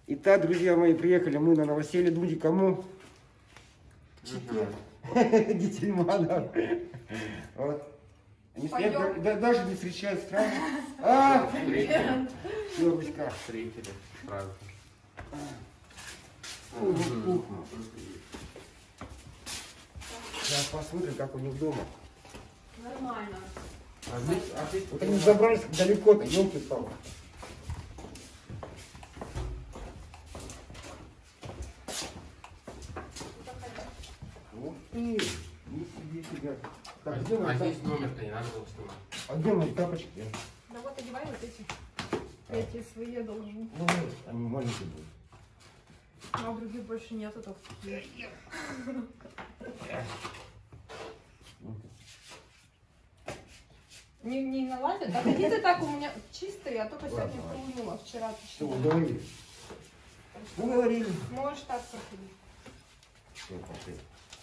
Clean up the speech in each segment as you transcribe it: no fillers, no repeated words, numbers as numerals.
Итак, друзья мои, приехали мы на новоселье. Думаете, кому? Детельманов. Вот. Они стоят, даже не встречают страны. Ёбочка. Встретили сразу. Сейчас посмотрим, как у них дома. Нормально. Вот они забрались далеко-то, ёлки-палки. Ух ты, не себе себя. Так, где мои здесь тапочки? номер-то не надо было снимать. А где мои тапочки? Да вот одевай вот эти. Эти свои я должен. Ну, они маленькие будут. А других больше нету, только такие. Не налазят? Так они-то так у меня чистые, я только сегодня помыла, вчера Что, точнее. вы говорили? Мы говорили. Можешь так проходить. Все, пошли.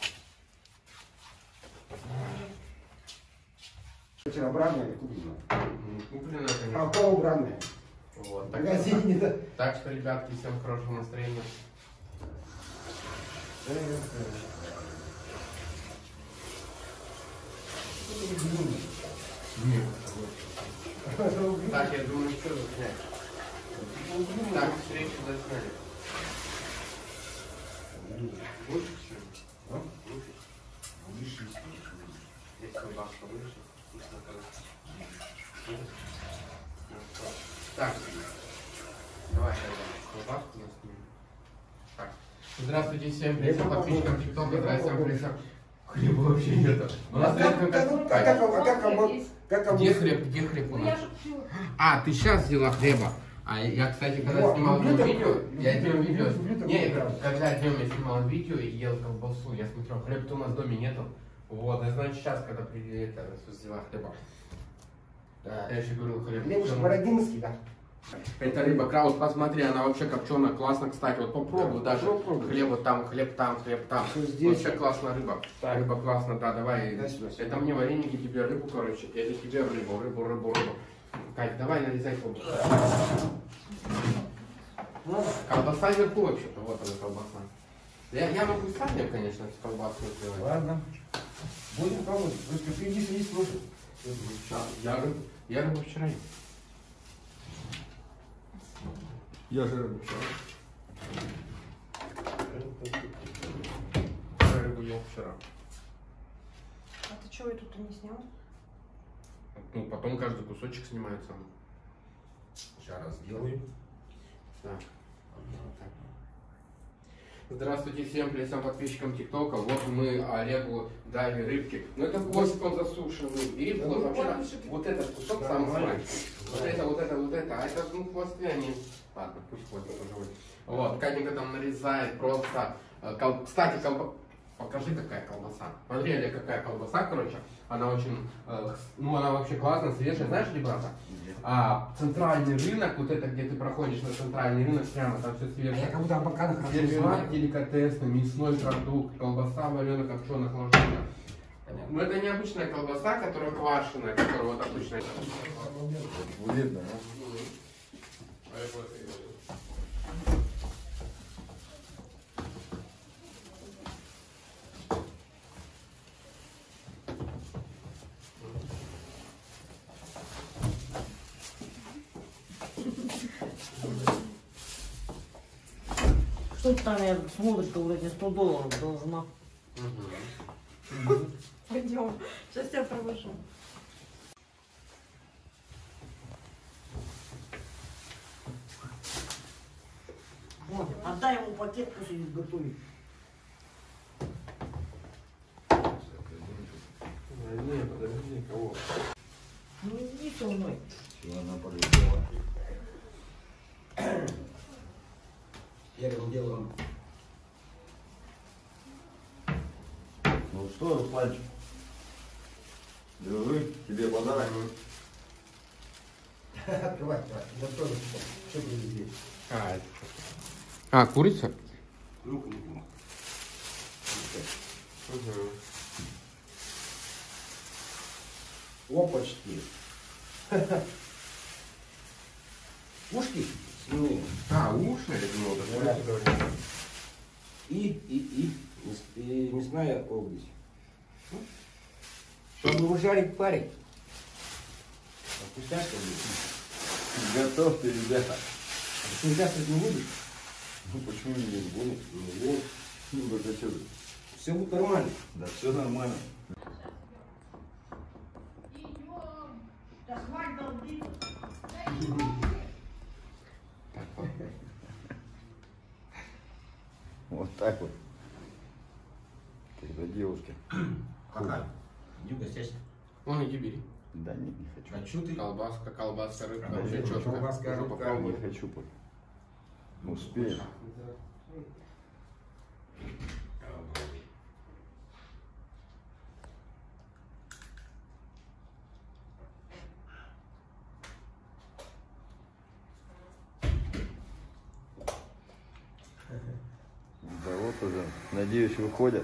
Вчера обратно или купили? Куплено, А конечно. по обратное. Вот. В магазине, да. Так что, ребятки, всем хорошего настроения. Нет. Так, я думаю, что заснять. Так, встречу засняли. Лучше все? Лучше. Здесь колбаска выше. Так, давай колбаску нас снимем. Так. Здравствуйте всем, привет подписчикам ТикТока, здравствуйте всем, привет. Хлеба вообще нету. У нас Где хлеб у нас? А, ты сейчас взяла хлеба. А я, кстати, когда снимал видео, я днем видео, когда днем я снимал видео и ел колбасу, я смотрел, хлеб-то у нас в доме нету. Вот, и значит сейчас, когда взяла хлеба. Да. Я еще говорил, хлеб. Хлеб же бородинский, да? Это рыба краус, посмотри, она вообще копченая, классно, кстати, вот попробуй да, даже. Хлеб там, хлеб там, хлеб там. Здесь. Вообще классная рыба. Так. Рыба классно, да, давай. Да, сюда. Это мне вареники, тебе рыбу, короче, это тебе рыбу. Кать, давай нарезай колбасу. Колбаса вверху вообще-то, вот она колбаса. Я могу сам, конечно, с колбасу сделать. Ладно. Будем пробовать. Просто ты иди сиди, слушай. Я рыбу вчера ел. Я же рыбу вчера. Я рыбу ел вчера. А ты чего я тут не снял? Ну, потом каждый кусочек снимает сам. Сейчас сделаю. Так. Здравствуйте всем, привет всем подписчикам ТикТока. Вот мы Олегу дали рыбки. Ну это хвостик он засушенный. И вот вообще вот этот кусок самый маленький. Вот это. А это ну хвосты они. Ладно, пусть хвостик уже. Вот, Катенька там нарезает просто. Кстати, покажи, какая колбаса. Смотри, Олег, какая колбаса, короче. Она очень, ну она вообще классная, свежая. Знаешь, ребята? Центральный рынок, вот это, где ты проходишь на центральный рынок, прямо там все свежее. Я как будто абакана хорошо Свежий, знаю. деликатесный, мясной продукт, колбаса вареная, копченая, охлажденная. Но это не обычная колбаса, которая квашеная, которая вот обычная. Видно, Что там я смотришь-то вроде $100 должна. Пойдем. Сейчас я провожу. Вот, отдай ему пакет, пусть и готовит. Не, подожди, кого? Ну иди со мной. Все, она полетела. Первым делом. Ну что, Русланчик? Держи, тебе подарок. Открывай. Я тоже что привезли. Курица? Ну-ка, ну-ка. Опачки. Ушки. свиные. А, уши, я думал, да, Да. что ты говоришь? И мясная область. Чтобы жарить, парить. А вкусняшка будет. Готовьте, ребята. Ты завтрак не будешь? Ну почему не буду? Ну, вот. Ну так а что ты? Все будет нормально. Да все нормально. Вот так вот. Когда девушки. Какая? Иди гостясь. Вон, иди бери. Да нет, не хочу. А что ты? Колбаска, рыбка, Да вообще нет, четко. колбаска, Уже рыбка. попробуй. Не хочу пока. Успеешь. Да вот уже, надеюсь, выходят.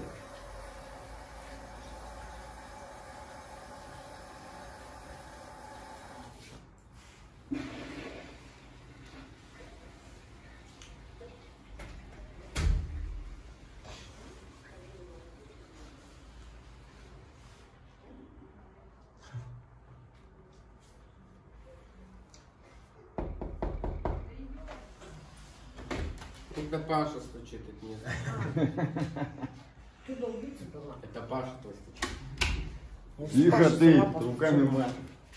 Это Паша стучит, это не Ты долбиться была. Это Паша твой стучит. Тихо ты, руками машешь.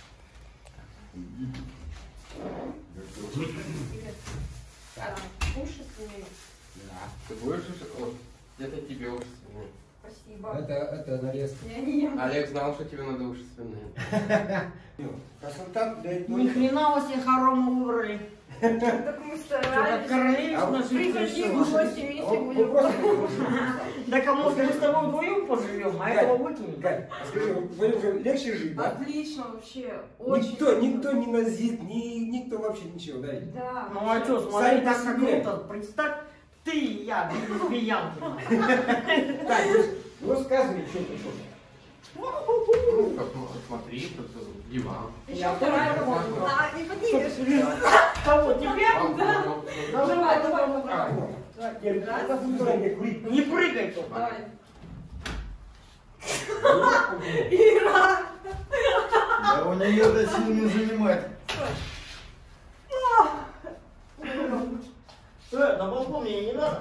Уши свиные. Да. Ты будешь уши? О, где-то тебе уши свиные. Спасибо. Это нарезка. Я не ем. Олег знал, что тебе надо уши свиные. Красота для этого. Ни хрена вы себе хоромы выбрали. Так мы Что-то старались. королевич А наши Приходи в пришел. гости, вместе Вы будем. просто... Да кому мы с тобой вдвоем поживем, а этого выкинем. Гай, скажи, вы уже легче жить, да? Отлично вообще. Очень. Никто не назит, никто вообще ничего, да? Да. Ну а что, Сами смотри, по так как себе. круто. Представь, ты и я, лесбиянки. Так, ну рассказывай, что ты что. Ну, как, смотри, тут диван. Еще вторая работа. А, не поднимешь. Кого, тебя? Да. Давай, давай, давай. Не прыгай тут. Давай. Ира! Да у нее это сил не занимает. На балкон мне не надо.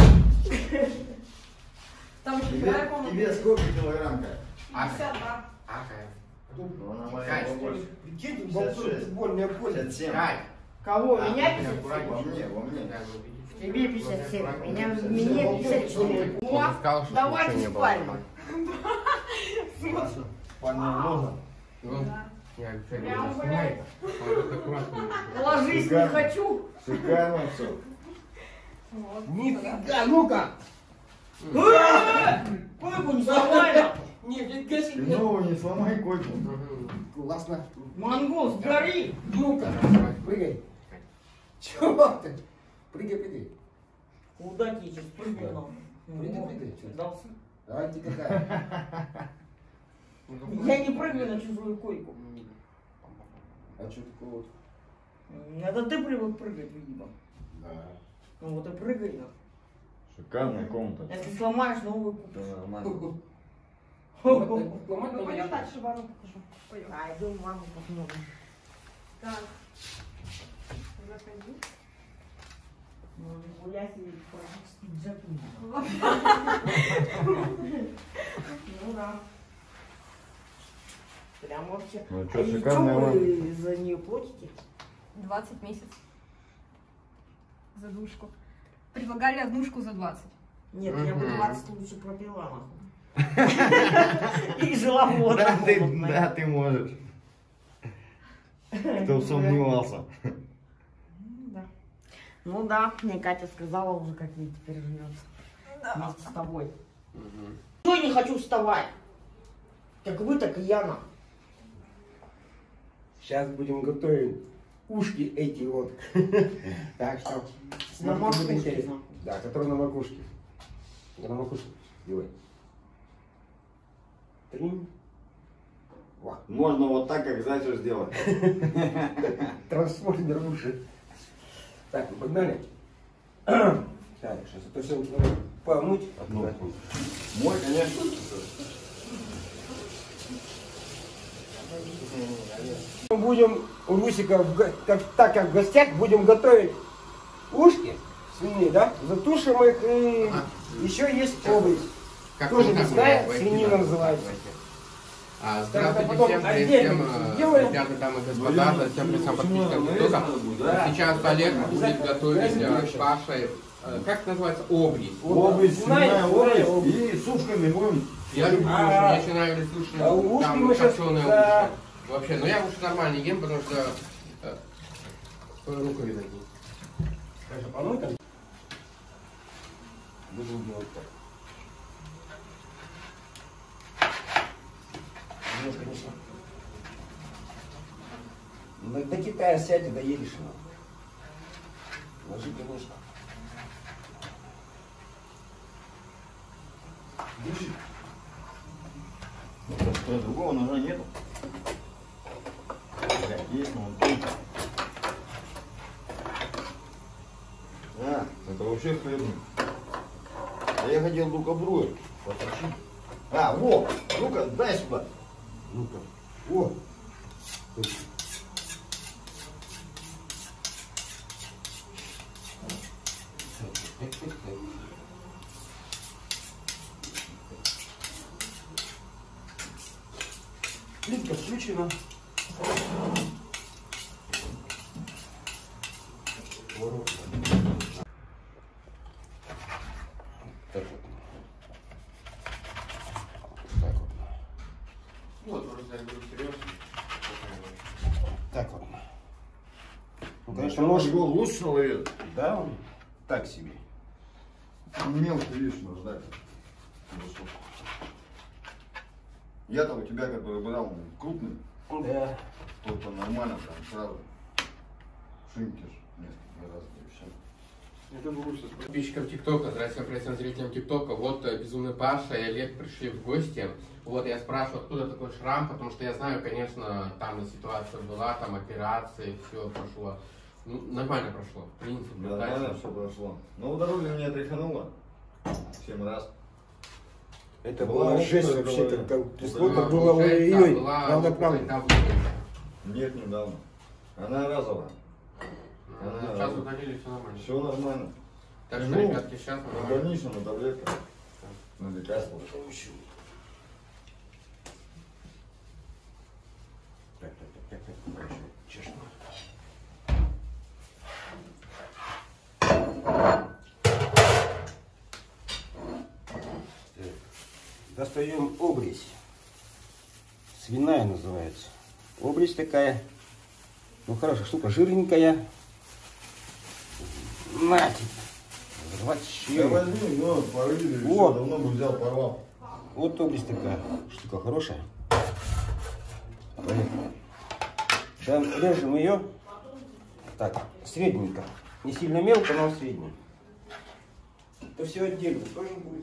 Там еще вторая Тебе комната. сколько килограмм? 52. Акая. Ну, она моя Кай, побольше. Прикинь, 56. футбольное поле. 57. Кай. Кого? А, Меня Аккуратнее, 57? аккуратнее. Во мне. Да, ну, видишь. Тебе 57, Аккуратнее. мне 54. Он О, сказал, что давайте ничего не было. спальню. Спальная ложа. Ну, Да. я говорю, что Прямо не гуляй. снимай. Он тут аккуратнее. Ложись не Шикарно. хочу. Шикарно все. Вот. Нифига, ну-ка! Койку не сломай. Не гаси. Ты новую не сломай койку. Мгм. Классно. Монгол, сгори. Ну-ка, Давай. прыгай. Чего ты? Прыгай. Куда ты сейчас прыгай нам? Прыгай, чё ты? Дался. Давайте какая. Я не прыгаю на чужую койку. А что такого? Это ты привык прыгать, видимо. Да. Ну вот и прыгай. на. Шикарная комната. Если сломаешь, новую купишь. Все нормально. Ну, пойдем дальше ванну покажу. Пойдем. А, иду в ванну посмотрим. Так. Заходи. Ну, гулять и практически джакузи. Ну да. Прям вообще. Ну А что, и шикарная чё ванна. вы за нее платите? 20 месяцев. За душку. Предлагали однушку за 20. Нет, я бы Мгм. 20 лучше пропила, нахуй. И жила вот. Да, ты можешь. Кто сомневался. Да. Ну да, мне Катя сказала уже, как ей теперь живется. Вместе с тобой. Мгм. Я не хочу вставать. Как вы, так и я, нахуй. Сейчас будем готовить ушки эти вот. Так что, На смотри, будет макушке, интересно. нахуй. Да, которые на макушке. На макушке. Делай. Тринь. Во. Можно вот так, как Зайцев сделать. Трансформер уши. Так, погнали. Так, сейчас это все надо помыть. Мой, конечно. Мы будем у Русика, так как в гостях, будем готовить ушки свиные, да? Затушим их и еще есть обрез. Как Тоже там мясная давайте, свинина давайте. называется. Здравствуйте потом всем, отдельно сделаем. ребята, дамы и господа, всем присам подписчикам ТикТока. Сейчас Олег будет готовить с Пашей, как называется, обрез. Обрез, свиная свиная обрез и с ушками будем. Я люблю уши, мне очень нравились уши, ушки там мы щас, копченые да. уши. Вообще, но я уши нормально ем, потому что руку видно. Конечно, помой там. Будем делать так. Немножко, конечно. До Китая сядь, доедешь. Ложи, конечно. Держи. Что, другого ножа нету? Есть, но он тонкий. А, это вообще хлебный. А я хотел дукобрую поточить. А, во! Ну-ка, дай сюда. Ну-ка. О! Плитка включена. Так вот. Так вот. Вот, просто я беру серьезно. Так вот. Ну, Конечно, конечно, нож его лучше ловит. да, он так себе. Мелкую вещь нужно ждать. Я-то у тебя, который брал, он крупный, Да. то нормально, там сразу шинки ж несколько раз и все. Это лучше. Подписчикам ТикТока, здравствуйте, всем зрителям ТикТока. Вот Безумный Паша и Олег пришли в гости. Вот я спрашиваю, откуда такой шрам, потому что я знаю, конечно, там ситуация была, там операции, все прошло. Ну, нормально прошло, в принципе. Да, нормально все прошло. Но в дороге меня тряхануло 7 раз. Это Была была жесть опция, вообще, говорю. как трясло, было ой-ой-ой, правда, правда. Нет, недавно. Она разовая. Сейчас удалили, все нормально. Все нормально. Так что, Ну, ребятки, сейчас На мы... больничном, на таблетках. На лекарствах. Так, честно. Достаем обрезь. Свиная называется. Обрезь такая. Ну хорошая штука, жирненькая. На тебе. Да Вообще. возьми, ну, порыли, Вот. все, давно бы взял, порвал. Вот обрезь такая. Штука хорошая. Поехали. Сейчас режем ее. Так, средненько. Не сильно мелко, но средненько. Это все отдельно тоже будет.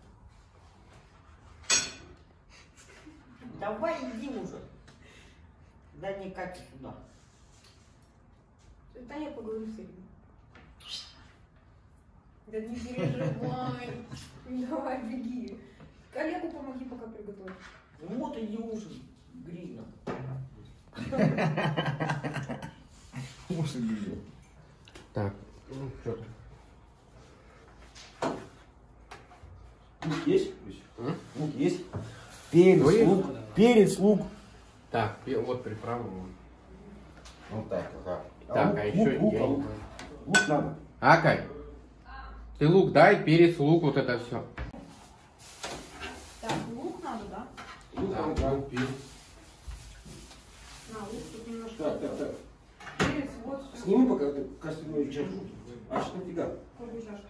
Давай иди уже. Да не Катя сюда. Да я поговорю с Ириной. Да не переживай. Давай, беги. Коллегу помоги, пока приготовишь. Вот иди ужин. Грина. Уши били. Так, ну что там? Лук есть? М? Лук есть? Перец, Ой. лук. Перец, лук. Так, вот приправу. Вот так, ага. Так, а еще лук, я не знаю. лук надо. Акай, ты лук дай, перец, лук, вот это все. Так, лук надо, да? Лук, Да, лук, перец. На, лук тут немножко. Так, так, так. Перец, вот все. Сними пока эту кастрюлю чашу. А что нафига? Какую чашку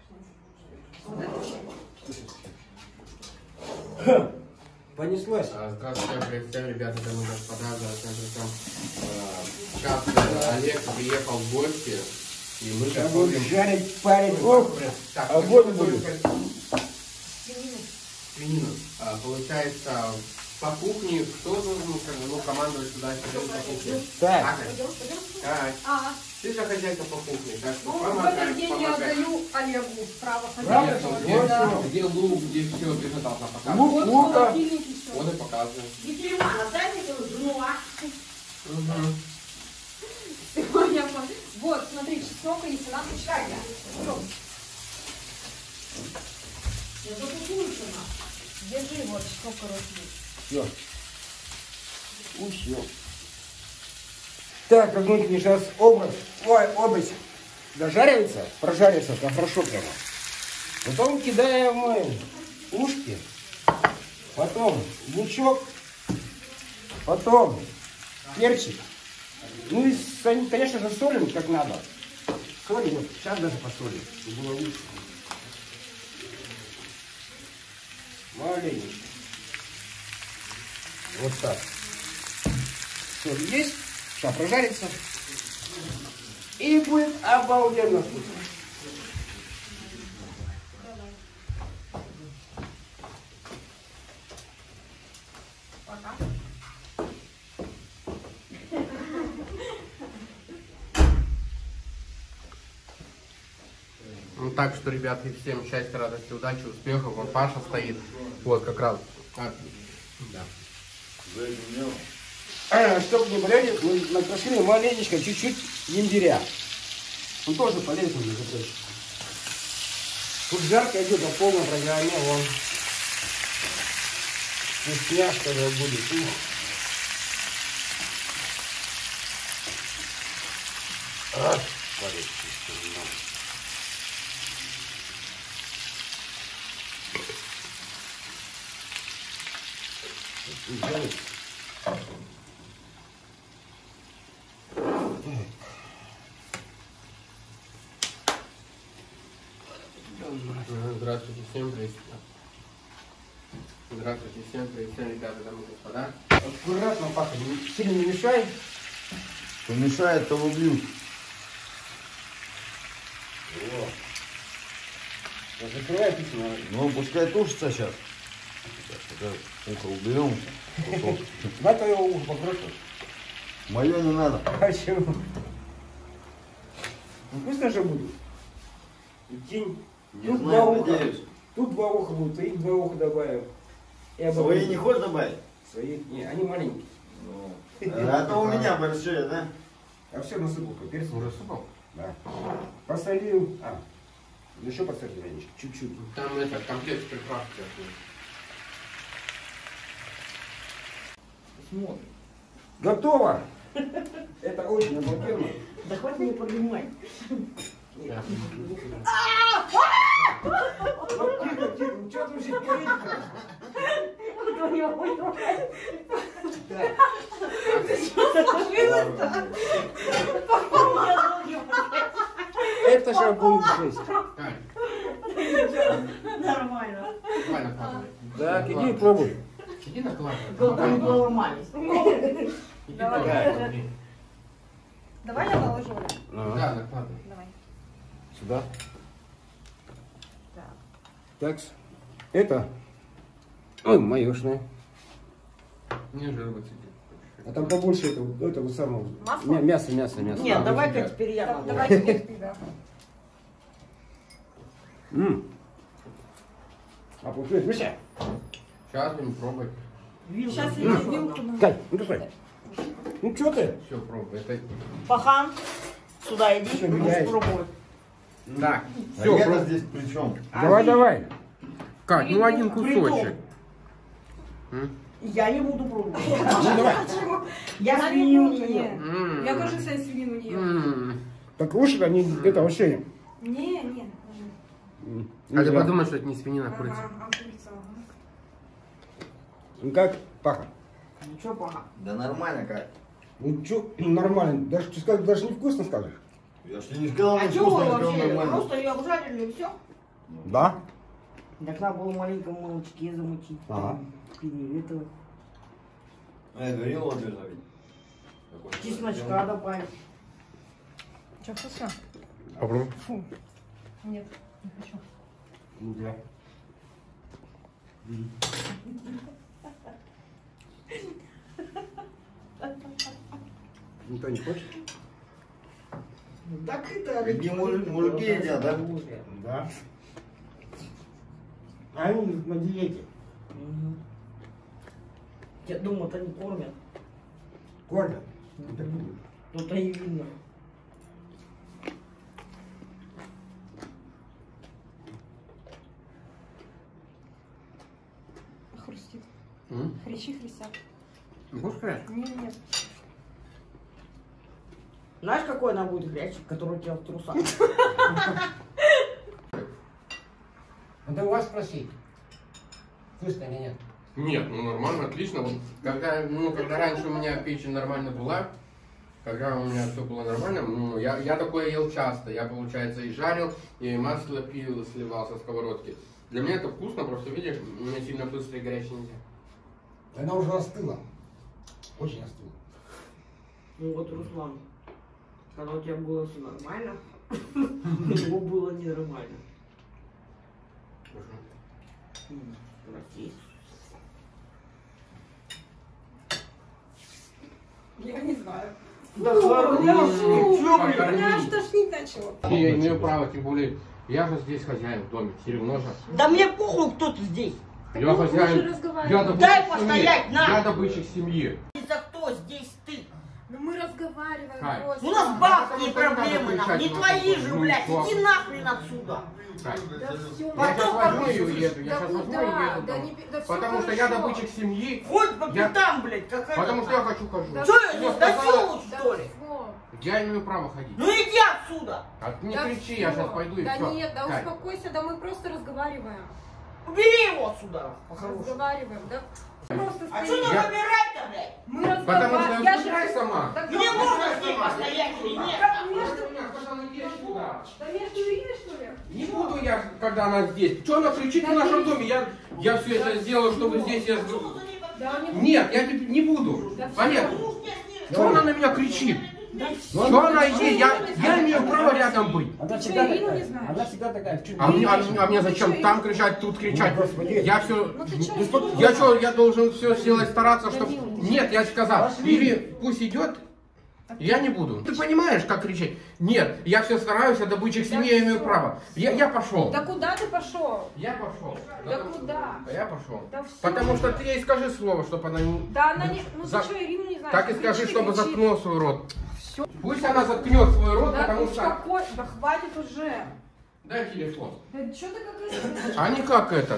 Ха, понеслась. Здравствуйте, всем ребята, дамы и господа, здравствуйте. Сейчас Олег приехал в гости, и мы Сейчас готовим... будем жарить, парить. Ох, Так, огонь мы будет. готовим свинину. Получается, по кухне, кто должен командовать туда по кухне? Так, Акай. Пойдем, пойдем. Так. А, Ты же хозяйка по кухне, так что Ну, в помогай, этот день я помогай. отдаю Олегу право Право? хозяйства. Где, Да. где лук, где все, ты же должна показывать. Лук, Вот в лука. холодильнике всё. Вот и показывай. Ефремана, дай мне эту жену, а? Вот, смотри, чеснок и селадочка. Я запутаю сама. Держи, вот, чеснок короткий. Все. Все. Так, как мы сейчас образ дожаривается, прожарится, это хорошо прямо. Потом кидаем мы ушки, потом лучок, потом перчик. Ну и, конечно же, солим как надо. Солим, вот сейчас даже посолим, чтобы было лучше. Маленечко. Вот так. Соль есть, сейчас прожарится. И будет обалденно вкусно. Ну так что, ребятки, всем счастья, радости, удачи, успехов. Вон Паша стоит. Вот как раз. Да. Чтобы не болели, мы накрошили маленечко, чуть-чуть имбиря. Он тоже полезен, между прочим. Тут жарко идет по полной программе, вон. Вкусняшка будет. Ух. Ах, полезен. Здравствуйте всем, привет. Здравствуйте всем, привет, ребята, дамы и господа. Аккуратно, Паша, сильно не мешай. Кто мешает, того бьют. Закрывай письмо. Ну, пускай тушится сейчас. Ухо уберем. На твое ухо покрутим. Мое не надо. Почему? Ну, вкусно же будет. И тень. Не Тут знаю, два уха. надеюсь. Тут два уха будут, и два уха добавим. И Свои не хочешь добавить? Свои? Не, они маленькие. А то у меня большие, да? А все насыпал, перец. Уже супал? Да. Посолил. Еще посолил, Ленечка, чуть-чуть. Там это, комплект приправ. Смотри. Готово! Это очень обалденно. Да хватит не поднимай. Тихо, тихо, ну что ты уже говоришь-то? Это же будет жесть. Нормально. Давай накладывай. Так, иди пробуй. Иди накладывай. Только не поломались. Иди Давай. накладывай. Давай я наложу. Да, накладывай. Давай. Сюда. Так. Так, это... Ой, маешное. Не жир выцеди. А там побольше этого самого. Масло? Мясо. Нет, давай-ка теперь я Да, могу. давай теперь ты, да. А получилось, Миша? Сейчас будем пробовать. Сейчас я вилку. Кать, ну давай. Ну что ты? Все, пробуй. Это... Пахан, сюда иди, Всё, меняешь. попробуй. Так, А все, я-то пробуй. здесь при чем? Давай. Как, ну один Притом. кусочек. Я не буду пробовать. Ну давай. Я Она свинью не не будет, ем. нет. Я тоже свою свинину не ем. Так уши, они это вообще... Не. А ты подумай, что это не свинина, а курица. А курица, ага. Ну как, Паха? Ну что, Пахан? Да нормально как. Ну что, нормально. Даже, ты скажешь, даже невкусно скажешь. Я ж тебе не сказал, А не что вы вкусно, я сказал вообще? нормально. Просто ее обжарили и все? Да? Так надо было в маленьком молочке замочить. Ага. Этого. А я говорил, вот это ведь. Чесночка добавить. Что, вкусно? Попробуй. Фу. Нет, не хочу. Ну да. Никто не хочет? Так это... Одни мужики едят, да? Да. А они на диете. Я думаю, это не кормят. Кормят. Это будет. Тут и видно. Хрустит. М? Хрящи хрустят. Будешь хрящ? Нет. Знаешь, какой она будет хрящик, который у тебя в трусах? Надо у вас спросить. Вкусно или нет? Нет, ну нормально, отлично. Вот, когда раньше у меня печень нормально была, когда у меня все было нормально, ну, я такое ел часто. Я, получается, и жарил, и масло пил, и сливал со сковородки. Для меня это вкусно, просто видишь, мне сильно быстро и горячее нельзя. Она уже остыла. Очень остыла. Ну вот, Руслан, когда у тебя было все нормально, у него было ненормально. Прости. Я не знаю. Да Меня аж тошнить начало. Я имею право, тем более, я же здесь хозяин в доме, все равно же. Да мне похуй, кто ты здесь. Я мы уже хозяин, разговаривали. я добытчик Дай семьи. постоять, на! Я добытчик семьи. За кто здесь ты? Ну мы разговариваем Кай. просто. У нас бабские Потому что не проблемы, надо нам, не кричать, твои ну, же, ну, блядь, что? иди нахрен отсюда. Кать, Да все. Я сейчас возьму и уеду, я Да сейчас возьму и куда? уеду. Да там. не- да всё Потому что я хорошо. добытчик семьи, Хоть по Я- пятам, блядь, какая потому что я хочу хожу. Да Что я всё, здесь, сказала- насилую, Да что ли? всё. Я имею право ходить. Ну иди отсюда. А ты не Да кричи, всё. я сейчас пойду и Да все. нет, да успокойся, да мы просто разговариваем. Убери его отсюда, по-хорошему. Разговариваем, да? Просто А что стоим. ты Я- выбирать-то, блядь? Мы Потому что разговариваем. Я выбирай же... сама. Да Мне как- можно здесь постоять или нет? Да между... Да Да между Ириной, что ли? не буду я, когда она здесь. Что она кричит в нашем доме? Я все это сделаю, чтобы здесь я... Да не... Нет, я теперь не буду. Да Понятно. Ну, здесь нет. Что она на меня кричит? Да Что она есть? Я имею право рядом быть. Она Ты всегда что, Ирину такая. не знаешь? Она всегда такая. Чуть А мне зачем там кричать, тут кричать? Ну, господи. Я все... Ну ты что, Я что, я должен все сделать, стараться, Да, чтобы... Дим, Нет, я сказал, Пошли. или пусть идет, я не буду. Ты понимаешь, как кричать? Нет, я все стараюсь, я добытчик семьи, я имею право. Я пошел. Да куда ты пошел? Я пошел. Да куда? Я пошел. Да всё. Потому что ты ей скажи слово, чтобы она не... Да она не... Ну За- ты что, Ирину не знаешь? Так и скажи, Кричит, чтобы кричит. заткнул свой рот. Всё. Пусть она заткнет свой рот, Да потому что... успокой... Да хватит уже. Дай телефон. Да что ты какая-то... А не как это.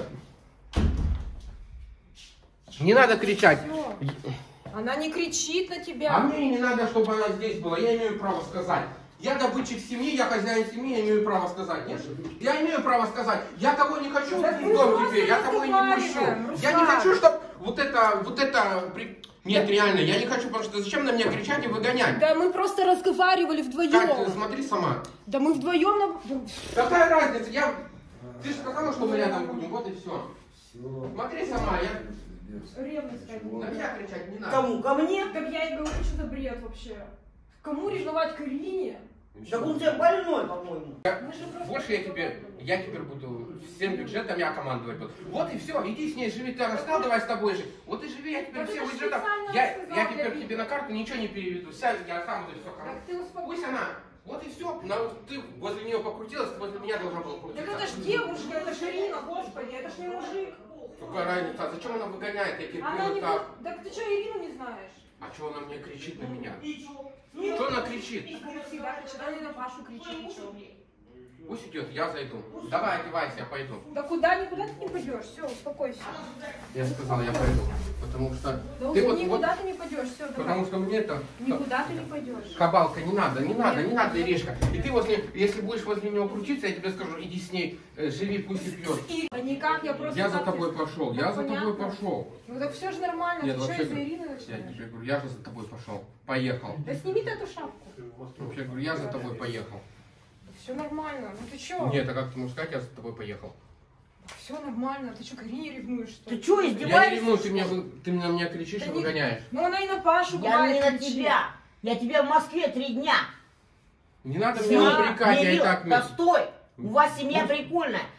Не надо кричать. Всё. Она не кричит на тебя. А мне не надо, чтобы она здесь была. Я имею право сказать. Я добытчик семьи, я хозяин семьи, я имею право сказать. Нет? Я имею право сказать. Я того не хочу Да в мы дом просто теперь, я того и не пущу. разговариваем, Я не Руслан. хочу, чтобы вот это... Нет, реально, я не хочу, потому что зачем на меня кричать и выгонять? Да мы просто разговаривали Кать, вдвоем. смотри сама. Да мы вдвоем... Какая разница? Ты же сказала, что мы рядом будем, вот и все. Все. Смотри сама, Ревность на меня кричать не надо. Кому? Ко мне? Так я и говорю, что за бред вообще. Кому ревновать к Ирине? Так он у тебя больной, по-моему. Мы же просто... Больше я теперь буду всем бюджетом я командовать буду. Вот и все, иди с ней живи, ты рассказал, давай с тобой жить. Вот и живи, я теперь Так всем это ж бюджетом. специально Я рассказал для теперь Вики. тебе на карту ничего не переведу. Сядь, я сам буду все Так ты успокойся. Пусть она. Вот и все. Ты возле нее покрутилась, ты возле меня должна была Так крутиться. это ж девушка, это ж Ирина, господи, это ж не мужик. Какая разница? А зачем она выгоняет? Я Она терплю не... так. Так ты что, Ирину не знаешь? А что она мне кричит на меня? И чё? Что она кричит? Всегда кричит, она не на Пашу кричит, ничего. Пусть идет, я зайду. Давай, одевайся, я пойду. Да куда, никуда ты не пойдешь, все, успокойся. Я сказал, я пойду. Потому что... Да Ты уже вот, никуда ты не пойдешь, все, потому давай. что мне это... Никуда ты не пойдешь. Кабалка, не надо, Иришка. И ты если будешь возле него крутиться, я тебе скажу, иди с ней, живи, пусть и пьет. Да никак, я просто... Я за так тобой и- пошел, Ну, я за понятно. тобой пошел. Ну так все же нормально, Нет, ты что вообще, из-за Ирины я начинаешь? тебе говорю, я же за тобой пошел. Поехал. Да сними ты эту шапку. Вообще говорю, я за тобой поехал. Все нормально, ну ты что? Нет, а как ты можешь сказать, я за тобой поехал? Все нормально, ты что, к Ирине ревнуешь, что ли? Ты чё, Я не издеваешься? ревную, ты на меня кричишь Да и не- выгоняешь. Ну она и на Пашу Я бывает не на кричит. тебя. Я тебя в Москве 3 дня. Не надо меня упрекать, я и так... Да стой. У вас семья прикольная.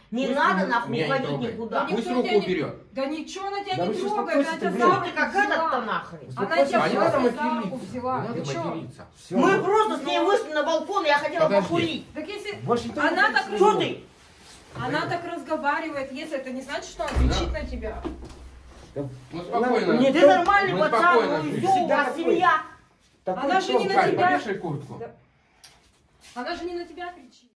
Не Пусть надо нахуй меня не уходить трогает. никуда. Да Пусть никто руку тебя не- уберет. Да ничего она тебя Да не вы что, трогает, она успокойся, тебя блин. за Что руку ты как этот-то взяла. нахрен? Она Успокойся, тебя А не всё, надо просто за материться. руку Не взяла. надо Ты чё? материться. всё. Мы просто с ней вышли на балкон, я хотела Подожди. покурить. Так если Больше никто не она так, хочет. Что ты? она так разговаривает, если это не значит, что она кричит на тебя. Да, Ну спокойно. Нет, Ты ну, нормальный мы пацан, спокойно ну и жили. всё, у Всегда вас такой. семья. такой Она же не тон. на Кать, тебя. повешай куртку. Да. Она же не на тебя кричит.